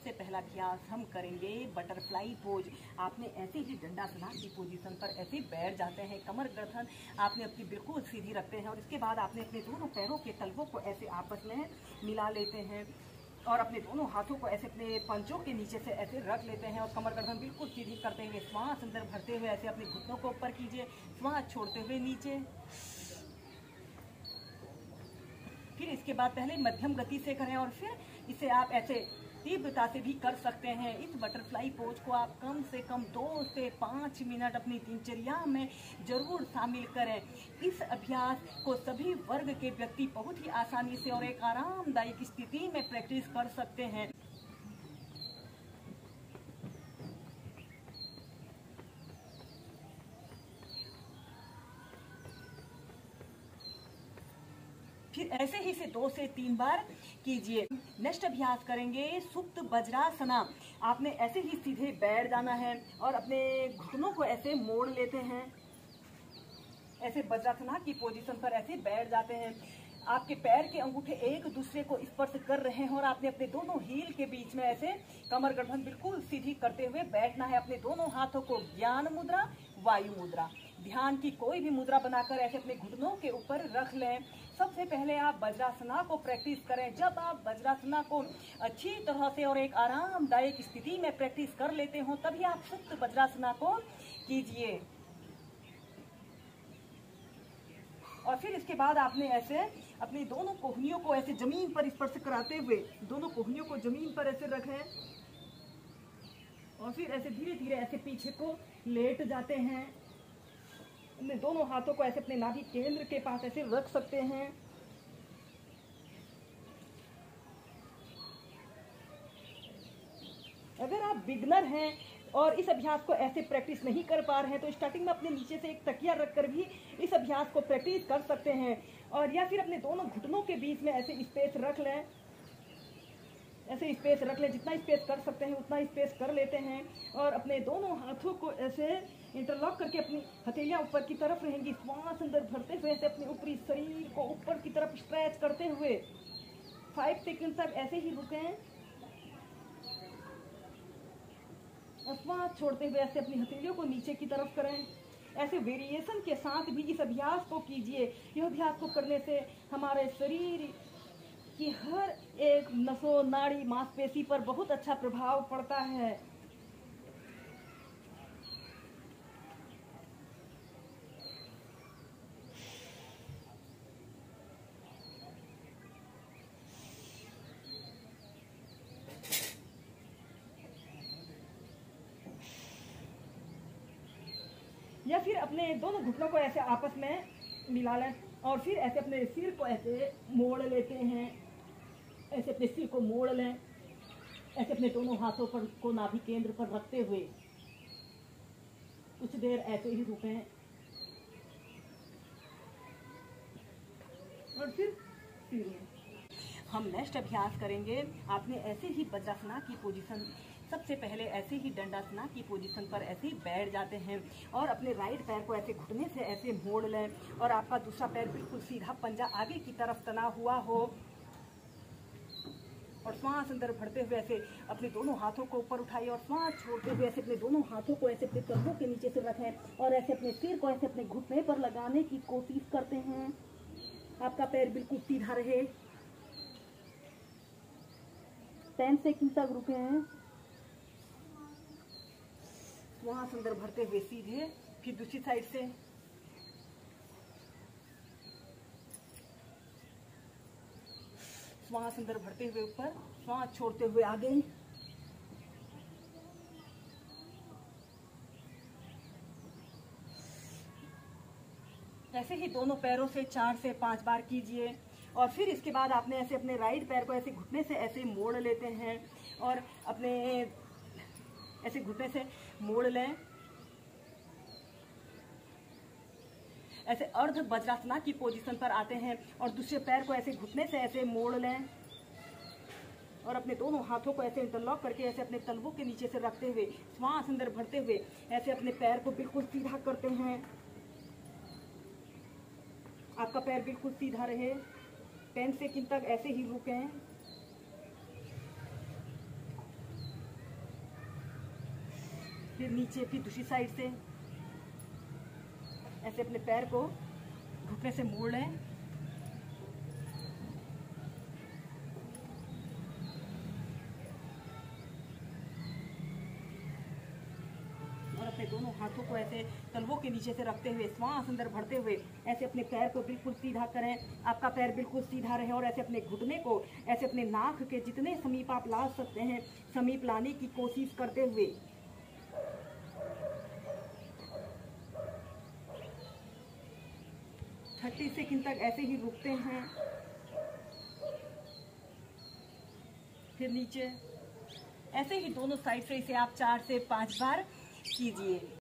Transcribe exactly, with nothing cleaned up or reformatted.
सबसे पहला अभ्यास हम करेंगे बटरफ्लाई पोज। आपने ऐसे ही दंडासना की पोजीशन पर ऐसे बैठ जाते हैं, कमर गर्दन आपने अपनी बिल्कुल सीधी रखते हैं और इसके बाद आपने अपने दोनों पैरों के तलवों को ऐसे आपस में मिला लेते हैं और अपने दोनों हाथों को ऐसे अपने पंचों के नीचे से ऐसे रख लेते हैं और कमर गर्दन बिल्कुल सीधी करते हुए श्वास अंदर भरते हुए ऐसे अपने घुटनों को ऊपर कीजिए, श्वास छोड़ते हुए नीचे। फिर इसके बाद पहले मध्यम गति से करें और फिर इसे आप ऐसे तीव्रता से भी कर सकते हैं। इस बटरफ्लाई पोज को आप कम से कम दो से पाँच मिनट अपनी दिनचर्या में जरूर शामिल करें। इस अभ्यास को सभी वर्ग के व्यक्ति बहुत ही आसानी से और एक आरामदायक स्थिति में प्रैक्टिस कर सकते हैं। फिर ऐसे ही से दो से तीन बार कीजिए। नेक्स्ट अभ्यास करेंगे सुप्त वज्रासना। आपने ऐसे ही सीधे बैठ जाना है और अपने घुटनों को ऐसे मोड़ लेते हैं। ऐसे वज्रासना की पोजीशन पर ऐसे बैठ जाते हैं। आपके पैर के अंगूठे एक दूसरे को स्पर्श कर रहे हैं और आपने अपने दोनों हील के बीच में ऐसे कमर गर्दन बिल्कुल सीधी करते हुए बैठना है। अपने दोनों हाथों को ज्ञान मुद्रा, वायु मुद्रा, ध्यान की कोई भी मुद्रा बनाकर ऐसे अपने घुटनों के ऊपर रख लें। सबसे पहले आप वज्रासना को प्रैक्टिस करें। जब आप वज्रासना को अच्छी तरह से और एक आरामदायक स्थिति में प्रैक्टिस कर लेते हो तभी आप सुप्त वज्रासना को कीजिए। और फिर इसके बाद आपने ऐसे अपनी दोनों कोहनियों को ऐसे जमीन पर स्पर्श कराते हुए दोनों कोहनियों को जमीन पर ऐसे रखें और फिर ऐसे धीरे धीरे ऐसे पीछे को लेट जाते हैं। अपने दोनों हाथों को ऐसे अपने नाभि केंद्र के पास ऐसे रख सकते हैं। अगर आप बिगनर हैं और इस अभ्यास को ऐसे प्रैक्टिस नहीं कर पा रहे हैं तो स्टार्टिंग में अपने नीचे से एक तकिया रखकर भी इस अभ्यास को प्रैक्टिस कर सकते हैं। और या फिर अपने दोनों घुटनों के बीच में ऐसे स्पेस रख लें, ऐसे स्पेस रख लें, जितना स्पेस कर सकते हैं उतना स्पेस कर लेते हैं और अपने दोनों हाथों को ऐसे इंटरलॉक करके अपनी हथेलियां ऊपर की तरफ रहेंगी। श्वास अंदर भरते हुए ऐसे अपने ऊपरी शरीर को ऊपर की तरफ स्ट्रेच करते हुए फाइव सेकंड तक ऐसे ही रुकें। श्वास छोड़ते हुए ऐसे अपनी हथेलियों को नीचे की तरफ करें। ऐसे वेरिएशन के साथ भी इस अभ्यास को कीजिए। यह अभ्यास को करने से हमारे शरीर की हर एक नसों, नाड़ी, मांसपेशी पर बहुत अच्छा प्रभाव पड़ता है। या फिर अपने दोनों घुटनों को ऐसे आपस में मिला लें और फिर ऐसे अपने सिर को ऐसे मोड़ लेते हैं। ऐसे अपने सिर को मोड़ लें, ऐसे अपने दोनों हाथों पर को नाभि केंद्र पर रखते हुए कुछ देर ऐसे ही रुकें और फिर सिर। हम नेक्स्ट अभ्यास करेंगे। आपने ऐसे ही वज्रासना की पोजीशन, सबसे पहले ऐसे ही दंडासना की पोजीशन पर ऐसे ही बैठ जाते हैं और अपने राइट पैर को ऐसे घुटने से ऐसे मोड़ लें और आपका दूसरा पैर बिल्कुल सीधा पंजा आगे की तरफ तना हुआ हो और श्वास अंदर भरते हुए ऐसे अपने दोनों हाथों को ऊपर उठाइए और श्वास छोड़ते हुए ऐसे अपने दोनों हाथों को ऐसे अपने कंधों के नीचे से रखें और ऐसे अपने सिर को ऐसे अपने घुटने पर लगाने की कोशिश करते हैं। आपका पैर बिल्कुल सीधा रहे। टेन सेकंड तक रुके हैं। श्वास अंदर भरते हुए सीधे, फिर दूसरी साइड से। श्वास अंदर भरते हुए ऊपर, श्वास छोड़ते हुए आगे। ऐसे ही दोनों पैरों से चार से पांच बार कीजिए और फिर इसके बाद आपने ऐसे अपने राइट पैर को ऐसे घुटने से ऐसे मोड़ लेते हैं और अपने ऐसे घुटने से मोड़ लें। ऐसे अर्ध वज्रासना की पोजीशन पर आते हैं और दूसरे पैर को ऐसे घुटने से ऐसे मोड़ लें और अपने दोनों हाथों को ऐसे इंटरलॉक करके ऐसे अपने तलवों के नीचे से रखते हुए श्वास अंदर भरते हुए ऐसे अपने पैर को बिल्कुल सीधा करते हैं। आपका पैर बिल्कुल सीधा रहे। टेन सेकंड तक ऐसे ही रुकें। फिर नीचे, फिर दूसरी साइड से ऐसे अपने पैर को घुटने से मोड़ लें। और अपने दोनों हाथों को ऐसे तलवों के नीचे से रखते हुए श्वास अंदर भरते हुए ऐसे अपने पैर को बिल्कुल सीधा करें। आपका पैर बिल्कुल सीधा रहे और ऐसे अपने घुटने को ऐसे अपने नाक के जितने समीप आप ला सकते हैं समीप लाने की कोशिश करते हुए तीस सेकंड तक ऐसे ही रुकते हैं। फिर नीचे, ऐसे ही दोनों साइड से इसे आप चार से पांच बार कीजिए।